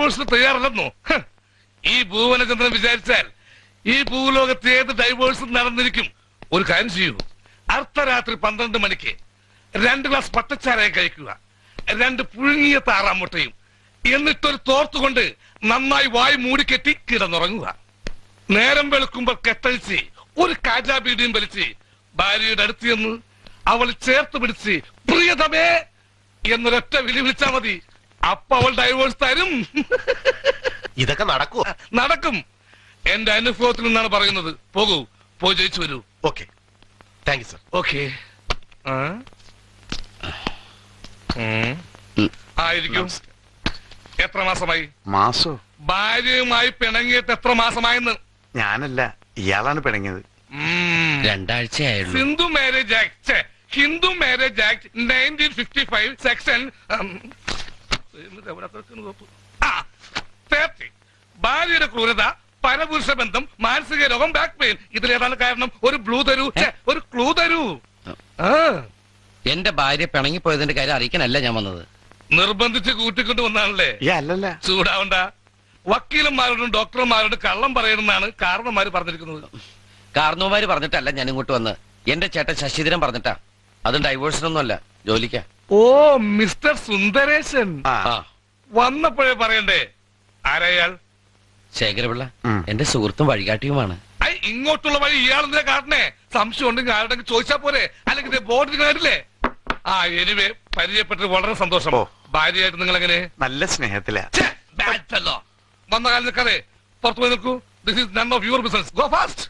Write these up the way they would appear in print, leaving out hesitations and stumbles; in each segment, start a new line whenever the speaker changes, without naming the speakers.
ഡൈവോഴ്സിന് തയ്യാറല്ലെന്നോ? ഈ ഭുവനചന്ദ്രൻ വിചാരിച്ചാൽ ഈ ഭൂലോകത്ത് ഏത് ഡൈവോഴ്സും നടന്നിരിക്കും. ഒരു കാര്യം ചെയ്യൂ, അർദ്ധരാത്രി 12 മണിക്ക് 2 ഗ്ലാസ് പട്ടച്ചാരായം കഴിക്കുക, 2 പുഴുങ്ങിയ താറാമുട്ടയും, എന്നിട്ടൊരു തോർത്തുകൊണ്ട് നന്നായി വായി മൂടിക്കെട്ടി കിടന്നുറങ്ങുക. നേരം വെളുക്കുമ്പോൾ കെട്ടഴിച്ച് ഒരു കാജാബീഡിയും വലിച്ച് ഭാര്യയുടെ അടുത്ത് ചെന്ന് അവൾ ചേർത്ത് പിടിച്ച് പ്രിയതമേ എന്നൊരൊറ്റ വിളി വിളിച്ചാ മതി. അപ്പൊ അവൾ ഡൈവോഴ്സ് തരും.
ഇതൊക്കെ നടക്കൂ?
നടക്കും. എന്റെ അനുഭവത്തിൽ നിന്നാണ് പറയുന്നത്. പോകൂ, പോയി ജയിച്ചു വരൂ.
Okay, thank you sir.
Okay, ആയിരിക്കും. എത്ര മാസമായി?
മാസോ?
ഭാര്യയുമായി പിണങ്ങിയിട്ട് എത്ര മാസമായെന്ന്?
ഞാനല്ല, ഇയാളാണ് പിണങ്ങിയത്.
2 ആഴ്ചയായുള്ളൂ.
Hindu marriage act, Hindu marriage act 1955 section 30. ഭാര്യയുടെ ക്രൂരത, പരപുരുഷ ബന്ധം, മാനസിക രോഗം, ബാക്ക് പെയിൻ. ഇതിലേതാണ് കാരണം? ഒരു ബ്ലൂ തരൂ, ഒരു ക്ലൂ തരൂ.
എന്റെ ഭാര്യ പിണങ്ങിപ്പോയതിന്റെ കാര്യം അറിയിക്കാനല്ല ഞാൻ വന്നത്.
നിർബന്ധിച്ച് കൂട്ടിക്കൊണ്ട് വന്നാണല്ലേ?
അല്ലല്ല,
ചൂടാവണ്ട. വക്കീലന്മാരോടും ഡോക്ടർമാരോടും കള്ളം പറയണമെന്നാണ് കാരണവന്മാര് പറഞ്ഞിരിക്കുന്നത്.
കാരണവന്മാര് പറഞ്ഞിട്ടല്ല ഞാൻ ഇങ്ങോട്ട് വന്ന്. എന്റെ ചേട്ടൻ ശശിധരൻ പറഞ്ഞിട്ടാ. അതും ഡൈവോഴ്സിനൊന്നും അല്ല, ജോലിക്കാ.
ഓ, മിസ്റ്റർ സുന്ദരേശൻ വന്നപ്പോഴേ പറയണ്ടേ? ആരയാൾ?
ശേഖരപിള്ള, എന്റെ സുഹൃത്തും വഴികാട്ടിയുമാണ്.
ഇങ്ങോട്ടുള്ള വഴി ഇയാളെന്തിനാ കാട്ടണേ? സംശയം ഉണ്ടെങ്കിൽ ആരുടെ ചോദിച്ചാ പോരെ, അല്ലെങ്കിൽ ബോർഡിൽ കാണില്ലേ? എനിവേ, പരിചയപ്പെട്ട് വളരെ സന്തോഷം. ഭാര്യയായിട്ട് നിങ്ങൾ എങ്ങനെ?
നല്ല സ്നേഹത്തിലാ.
വന്ന കാലം നിൽക്കാതെ പുറത്തു പോയി നിൽക്കൂ. This is none of your business. Go fast.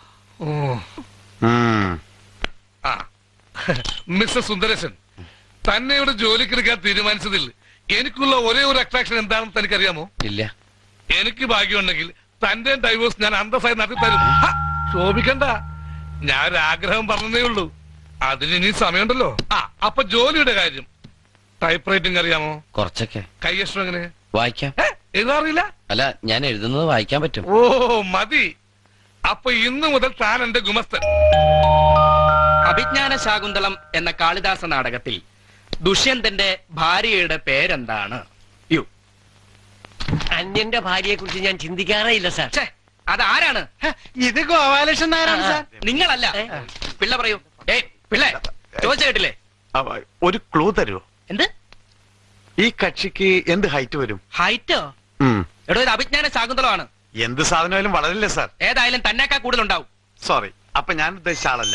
Mister Sundaresan, തന്നെ ഇവിടെ ജോലിക്ക് എടുക്കാൻ തീരുമാനിച്ചതിൽ എനിക്കുള്ള ഒരേ ഒരു അട്രാക്ഷൻ എന്താണെന്ന് തനിക്കറിയാമോ?
ഇല്ല.
എനിക്ക് ഭാഗ്യമുണ്ടെങ്കിൽ തന്റെ ഡൈവോഴ്സ് ഞാൻ അന്തസ്സായി നടത്തി തരും. ശോഭിക്കണ്ട, ഞാൻ ഒരു ആഗ്രഹം പറഞ്ഞതേ ഉള്ളൂ. അതിന് ഇനി സമയമുണ്ടല്ലോ. അപ്പൊ ജോലിയുടെ കാര്യം. ടൈപ്പ് റൈറ്റിംഗ് അറിയാമോ?
കുറച്ചൊക്കെ.
കൈയക്ഷരം എങ്ങനെ?
വായിക്കാം.
എഴുതാറില്ല?
അല്ല, ഞാൻ എഴുതുന്നത് വായിക്കാൻ പറ്റും.
ഓ, മതി. അപ്പൊ ഇന്നു മുതൽ താൻ എന്റെ ഗുമസ്തൻ.
അഭിജ്ഞാന ശാകുന്തളം എന്ന കാളിദാസ നാടകത്തിൽ ദുഷ്യന്തന്റെ ഭാര്യയുടെ പേരെന്താണ്?
അന്യന്റെ ഭാര്യയെ കുറിച്ച് ഞാൻ ചിന്തിക്കാറേ ഇല്ല സാർ.
അതാരാണ്?
ഇത് ഗോപാലകൃഷ്ണൻ നായരാണ് സാർ.
നിങ്ങളല്ല. പിള്ള പറയൂ. പിള്ളേ, ചോദിച്ച കേട്ടില്ലേ?
ഒരു ക്ലൂ തരുമോ?
എന്ത്?
ഈ കക്ഷിക്ക് എന്ത് ഹൈറ്റ് വരും?
ഹൈറ്റോ? എടോ, ഇത് അഭിജ്ഞാന ശാകുന്തളമാണ്.
എന്ത് സാധനമായാലും വളരില്ലേ സാർ?
ഏതായാലും തന്നേക്കാ കൂടുതലുണ്ടാവും.
സോറി, അപ്പൊ ഞാൻ ഉദ്ദേശിച്ച ആളല്ല.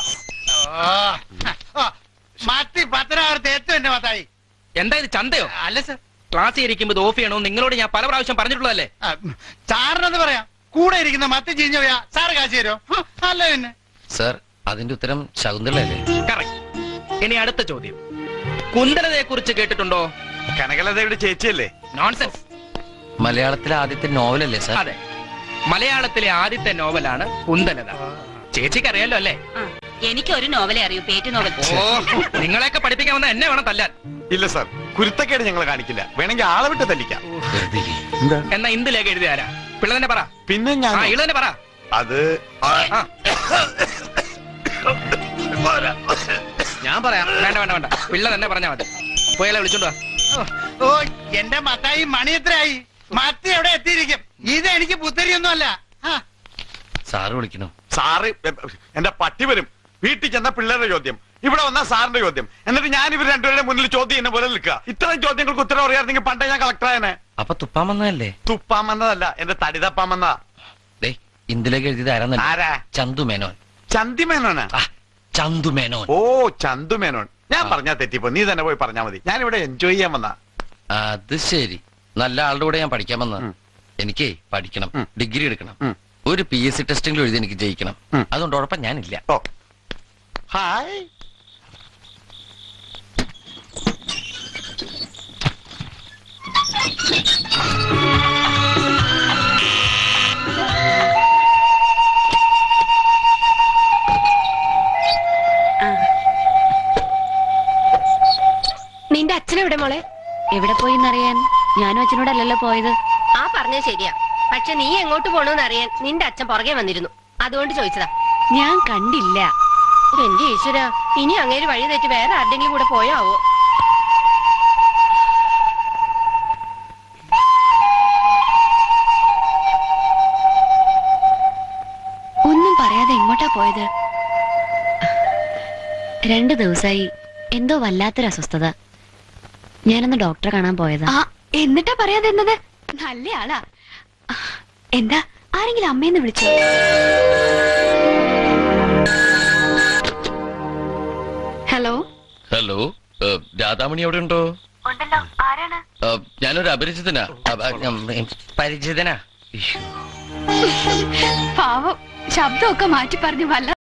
മാറ്റി 10,000 ഏറ്റവും എന്നെ മത്തായി.
എന്താ ഇത്, ചന്തയോ?
അല്ല സാർ,
ക്ലാസ്സിൽ ഇരിക്കുമ്പോ ഇത് ഓഫ് ചെയ്യണോ? നിങ്ങളോട് ഞാൻ പല പ്രാവശ്യം പറഞ്ഞിട്ടുള്ളതല്ലേ?
സാറിനെന്ന് പറയാം. കൂടെ ഇരിക്കുന്ന മത്തി ചീഞ്ഞ പോയാ സാറ് കാശ് തരോ? അല്ല പിന്നെ
സാർ, അതിന്റെ ഉത്തരം ശകുന്തളയല്ലേ?
കറക്റ്റ്. ഇനി അടുത്ത ചോദ്യം. കുന്തലതയെ കുറിച്ച് കേട്ടിട്ടുണ്ടോ?
കനകലതയുടെ ചേച്ചിയല്ലേ?
നോൺസെൻസ്.
മലയാളത്തിലെ ആദ്യത്തെ നോവലല്ലേ സാർ?
അതെ, മലയാളത്തിലെ ആദ്യത്തെ നോവലാണ് കുന്തലത. ചേച്ചിക്ക് അറിയാലോ അല്ലേ?
എനിക്ക് ഒരു നോവലേ അറിയൂ, പേറ്റ് നോവൽ.
നിങ്ങളെയൊക്കെ പഠിപ്പിക്കാൻ വന്ന എന്നെ വേണം തല്ലാൻ.
ഇല്ല സാർ, കുരുത്തക്കേട് ഞങ്ങൾ കാണിക്കില്ല. വേണമെങ്കിൽ ആളെ വിട്ട് തല്ലിക്കാം.
എന്നാ ഇന്ദുലേഖ എഴുതിയ ആരാ? പിള്ള തന്നെ പറ.
പിന്നെ ഞാൻ
ഇള തന്നെ പറ.
അത്
ഞാൻ പറയാം. വേണ്ട വേണ്ട വേണ്ട, പിള്ള തന്നെ പറഞ്ഞാ മതി. പോയാലെ വിളിച്ചോണ്ട് വാ.
ഓ, എന്റെ മത്തായി മണി എത്രയായി? മത്തി എവിടെ എത്തിയിരിക്കും? ഇത് എനിക്ക് പുത്തരിയൊന്നും അല്ല.
സാറ് വിളിക്കണോ?
സാറ് എന്റെ പട്ടി വരും. വീട്ടിൽ ചെന്ന പിള്ളേരുടെ ചോദ്യം, ഇവിടെ വന്ന സാറിന്റെ ചോദ്യം, എന്നിട്ട് ഞാൻ ഇവർ രണ്ടുപേരുടെ മുന്നിൽ ചോദ്യം എന്നെ പോലെ നിൽക്കുക. ഇത്രയും ചോദ്യങ്ങൾക്ക് ഉത്തരം അറിയാമെങ്കിൽ പണ്ടേ ഞാൻ കളക്ടറായനെ.
അപ്പൊ തുപ്പാൻ വന്നതല്ലേ?
തുപ്പാൻ വന്നതല്ല, എന്റെ തടി തപ്പാൻ വന്നതാ.
ഇന്ദുലേക്ക് എഴുതിയത് ആരാന്നല്ല?
ആരാ?
ചന്തുമേനോൻ.
ചന്തിമേനോനാ?
ചന്തുമേനോൻ.
ഓ, ചന്തുമേനോൻ. ഞാൻ പറഞ്ഞാ തെറ്റിപ്പോ, നീ തന്നെ പോയി പറഞ്ഞാ മതി. ഞാൻ ഇവിടെ എൻജോയ് ചെയ്യാൻ വന്നാ.
അത് ശരി. നല്ല ആളുടെ കൂടെ ഞാൻ പഠിക്കാൻ വന്ന. എനിക്ക് പഠിക്കണം, ഡിഗ്രി എടുക്കണം, ഒരു PSC ടെസ്റ്റിംഗിൽ എഴുതി എനിക്ക് ജയിക്കണം. അതുകൊണ്ട് ഉറപ്പാ ഞാനില്ല.
ഹായ്.
നിന്റെ അച്ഛനെവിടെ മോളെ? എവിടെ പോയിന്നറിയാൻ? ഞാനും അച്ഛനോടല്ലല്ലോ പോയത്. ആ പറഞ്ഞത് ശരിയാ, പക്ഷെ നീ എങ്ങോട്ട് പോണോന്ന് അറിയാൻ നിന്റെ അച്ഛൻ പുറകെ വന്നിരുന്നു. അതുകൊണ്ട് ചോദിച്ചതാ. ഞാൻ കണ്ടില്ല. എന്റെ ഈശ്വര, ഇനി അങ്ങേര് വഴി തെറ്റി വേറെ ആരുടെങ്കിലും കൂടെ പോയാവോ? 2 ദിവസമായി എന്തോ വല്ലാത്തൊരു അസ്വസ്ഥത. ഞാനൊന്ന് ഡോക്ടറെ കാണാൻ പോയതാ.
എന്നിട്ടാ പറയാതിരുന്നത്? നല്ല ആളാ. എന്താ ആരെങ്കിലും അമ്മയെന്ന് വിളിച്ചോ? ഹലോ
ഹലോ, രാധാമണി അവിടെ ഉണ്ടോ?
ഉണ്ടല്ലോ. ആരാണ്?
ഞാനൊരു അപരിചിതനാ. പരിചിതനാ.
പാവം, ശബ്ദമൊക്കെ മാറ്റി പറഞ്ഞു വല്ല